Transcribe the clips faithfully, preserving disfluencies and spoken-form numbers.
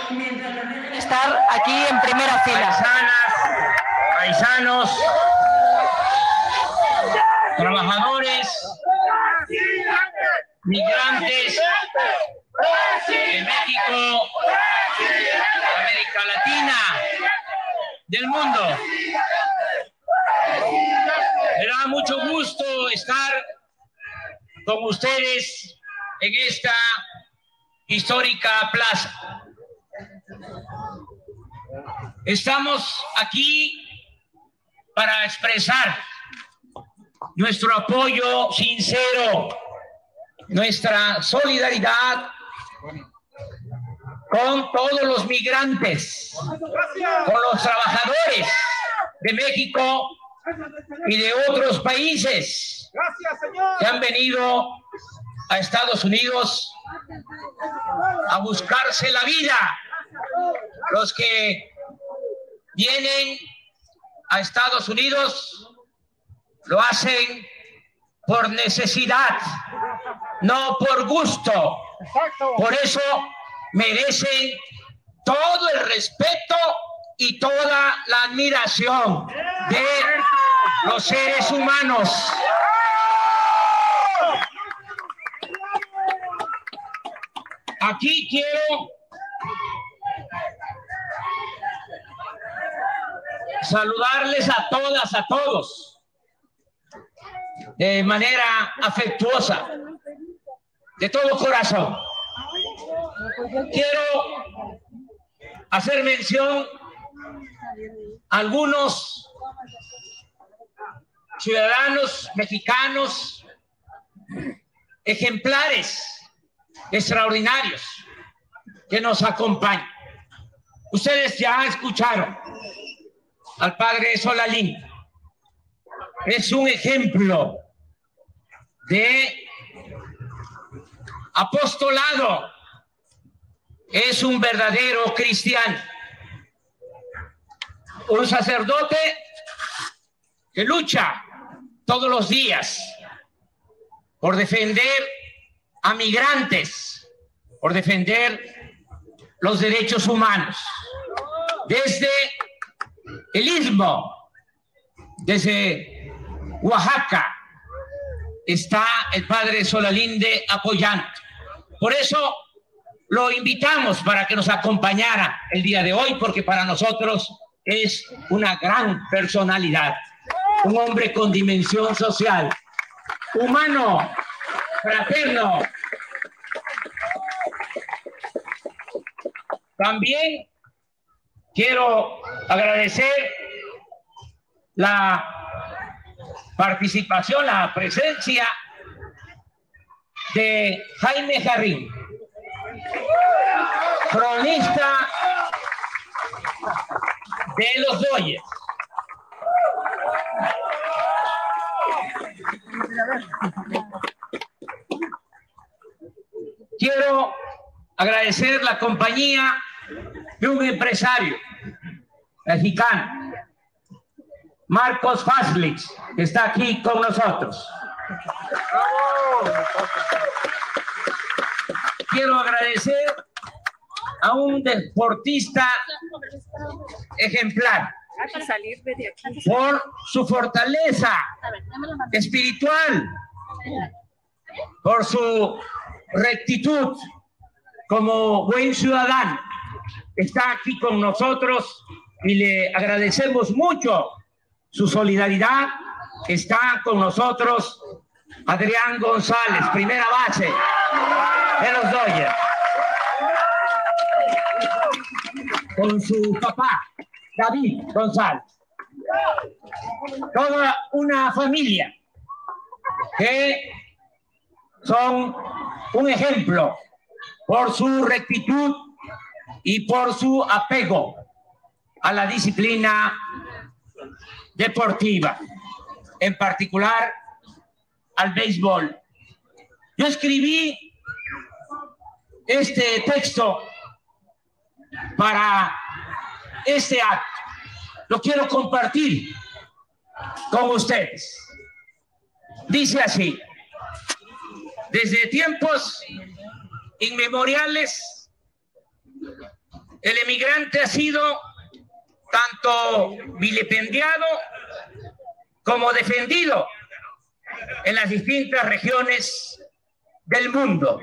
estar aquí en primera fila. Paisanas, paisanos, trabajadores, migrantes de México, América Latina, del mundo. Me da mucho gusto estar con ustedes en esta histórica plaza. Estamos aquí para expresar nuestro apoyo sincero, nuestra solidaridad con todos los migrantes, con los trabajadores de México y de otros países que han venido a Estados Unidos a buscarse la vida. Los que vienen a Estados Unidos lo hacen por necesidad, no por gusto. Por eso merecen todo el respeto y toda la admiración de los seres humanos. Aquí quiero saludarles a todas, a todos, de manera afectuosa, de todo corazón. Quiero hacer mención a algunos ciudadanos mexicanos ejemplares, extraordinarios, que nos acompañan. Ustedes ya escucharon al padre Solalinde. Es un ejemplo de apostolado, es un verdadero cristiano, un sacerdote que lucha todos los días por defender a migrantes, por defender los derechos humanos. Desde el Istmo, desde Oaxaca, está el padre Solalinde apoyando. Por eso lo invitamos para que nos acompañara el día de hoy, porque para nosotros es una gran personalidad, un hombre con dimensión social, humano, fraterno. También quiero agradecer la participación, la presencia de Jaime Jarrín, cronista de los Dodgers. Quiero agradecer la compañía de un empresario mexicano, Marcos Faslich, que está aquí con nosotros. Quiero agradecer a un deportista ejemplar por su fortaleza espiritual, por su rectitud como buen ciudadano. Está aquí con nosotros y le agradecemos mucho su solidaridad. Está con nosotros Adrián González, primera base de los Dodgers, con su papá, David González. Toda una familia que son un ejemplo por su rectitud y por su apego a la disciplina deportiva, en particular al béisbol. Yo escribí este texto para este acto. Lo quiero compartir con ustedes. Dice así: desde tiempos inmemoriales el emigrante ha sido tanto vilipendiado como defendido en las distintas regiones del mundo.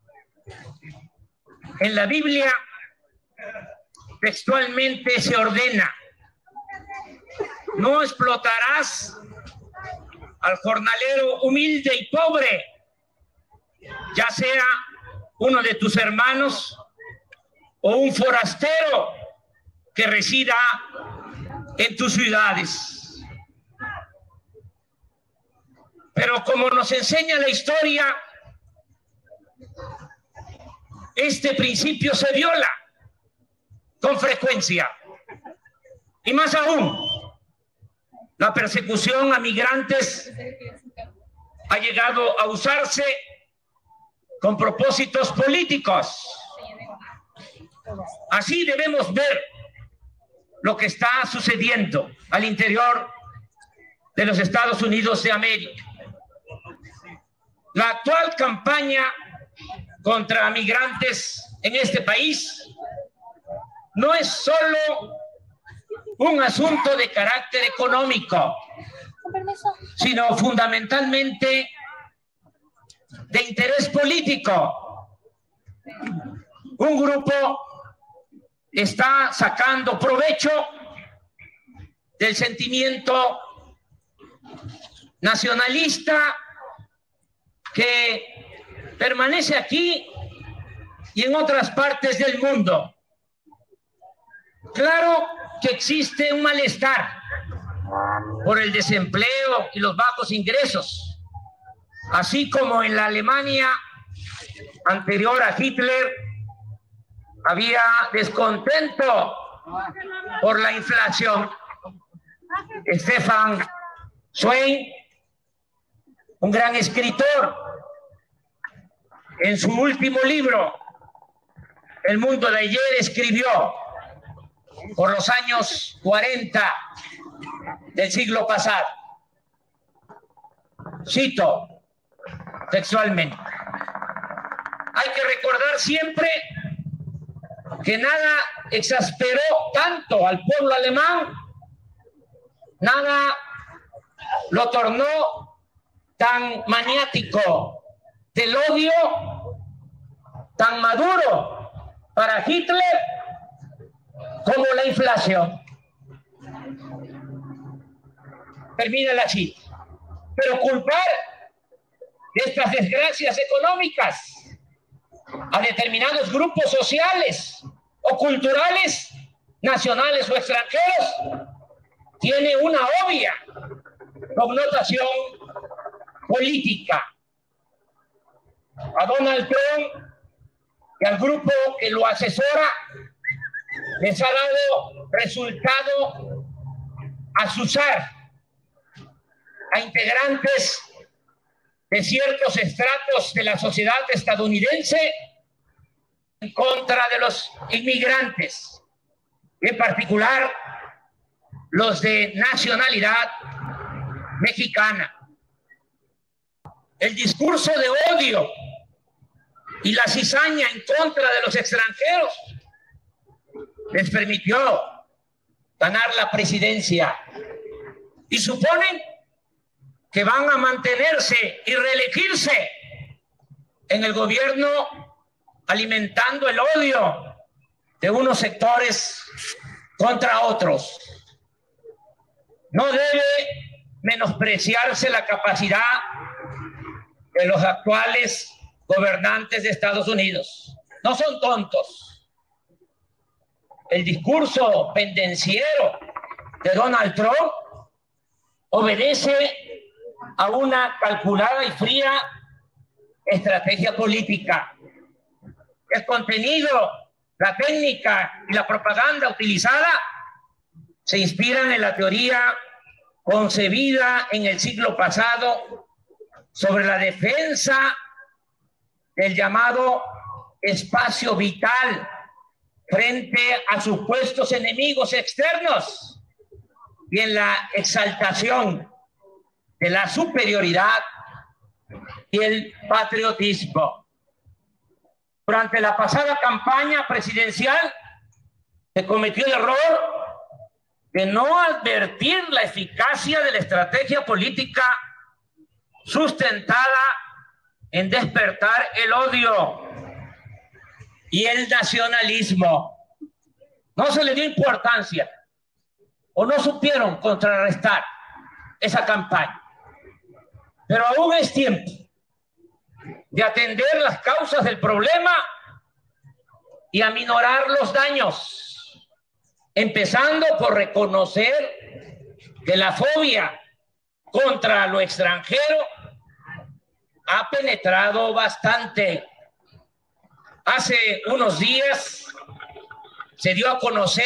En la Biblia textualmente se ordena: no explotarás al jornalero humilde y pobre, ya sea uno de tus hermanos o un forastero que resida en tus ciudades. Pero como nos enseña la historia, este principio se viola con frecuencia. Y más aún, la persecución a migrantes ha llegado a usarse con propósitos políticos. Así debemos ver lo que está sucediendo al interior de los Estados Unidos de América. La actual campaña contra migrantes en este país no es solo un asunto de carácter económico, sino fundamentalmente de interés político. Un grupo está sacando provecho del sentimiento nacionalista que permanece aquí y en otras partes del mundo. Claro que existe un malestar por el desempleo y los bajos ingresos, así como en la Alemania anterior a Hitler había descontento por la inflación. Stefan Zweig, un gran escritor, en su último libro, El mundo de ayer, escribió por los años cuarenta del siglo pasado. Cito textualmente: hay que recordar siempre que nada exasperó tanto al pueblo alemán, nada lo tornó tan maniático del odio, tan maduro para Hitler como la inflación. Termina la cita. Pero culpar de estas desgracias económicas a determinados grupos sociales o culturales, nacionales o extranjeros, tiene una obvia connotación política. A Donald Trump y al grupo que lo asesora les ha dado resultado azuzar a integrantes de ciertos estratos de la sociedad estadounidense en contra de los inmigrantes, en particular los de nacionalidad mexicana. El discurso de odio y la cizaña en contra de los extranjeros les permitió ganar la presidencia y suponen que van a mantenerse y reelegirse en el gobierno alimentando el odio de unos sectores contra otros. No debe menospreciarse la capacidad de los actuales gobernantes de Estados Unidos. No son tontos. El discurso pendenciero de Donald Trump obedece a una calculada y fría estrategia política. El contenido, la técnica y la propaganda utilizada se inspiran en la teoría concebida en el siglo pasado sobre la defensa del llamado espacio vital frente a supuestos enemigos externos y en la exaltación de la superioridad y el patriotismo. Durante la pasada campaña presidencial, Se cometió el error de no advertir la eficacia de la estrategia política sustentada en despertar el odio y el nacionalismo. No se le dio importancia o no supieron contrarrestar esa campaña. Pero aún es tiempo de atender las causas del problema y aminorar los daños, empezando por reconocer que la fobia contra lo extranjero ha penetrado bastante. Hace unos días se dio a conocer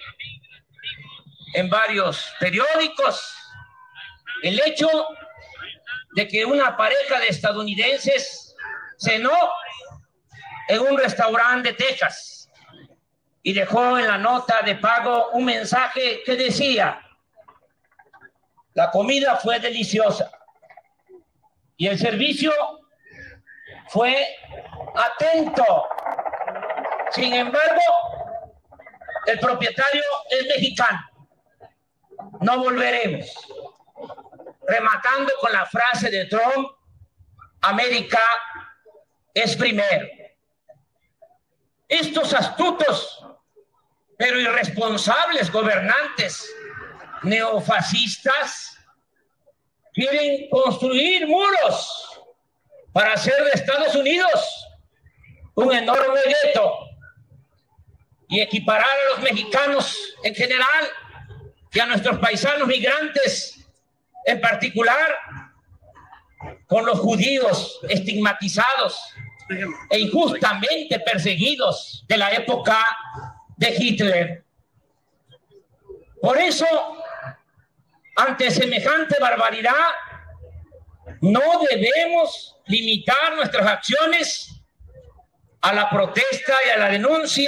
en varios periódicos el hecho de que una pareja de estadounidenses cenó en un restaurante de Texas y dejó en la nota de pago un mensaje que decía: la comida fue deliciosa y el servicio fue atento. Sin embargo, el propietario es mexicano. No volveremos. Rematando con la frase de Trump: América es primero. Estos astutos pero irresponsables gobernantes neofascistas quieren construir muros para hacer de Estados Unidos un enorme gueto y equiparar a los mexicanos en general y a nuestros paisanos migrantes en particular con los judíos estigmatizados e injustamente perseguidos de la época de Hitler. Por eso, ante semejante barbaridad, no debemos limitar nuestras acciones a la protesta y a la denuncia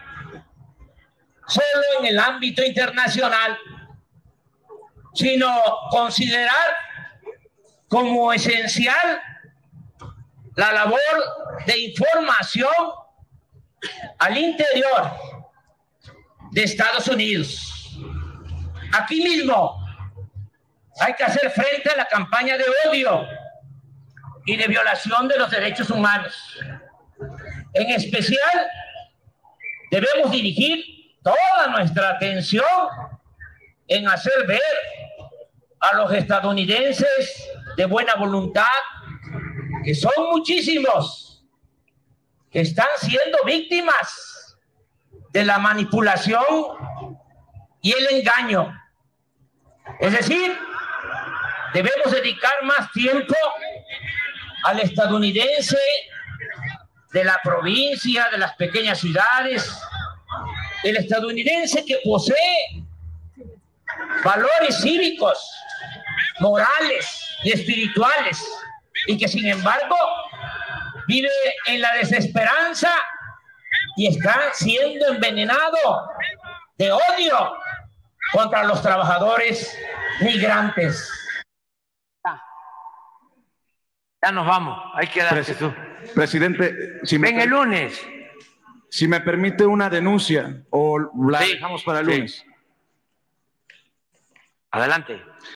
solo en el ámbito internacional, sino considerar como esencial la labor de información al interior de Estados Unidos. Aquí mismo hay que hacer frente a la campaña de odio y de violación de los derechos humanos. En especial, debemos dirigir toda nuestra atención en hacer ver a los estadounidenses de buena voluntad, que son muchísimos, que están siendo víctimas de la manipulación y el engaño. Es decir, debemos dedicar más tiempo al estadounidense de la provincia, de las pequeñas ciudades, el estadounidense que posee valores cívicos, morales y espirituales, y que sin embargo vive en la desesperanza y está siendo envenenado de odio contra los trabajadores migrantes. Ya nos vamos, hay que darse tú. Presidente, si me, Ven el lunes. si me permite una denuncia o la Sí, dejamos para el sí. lunes. Adelante.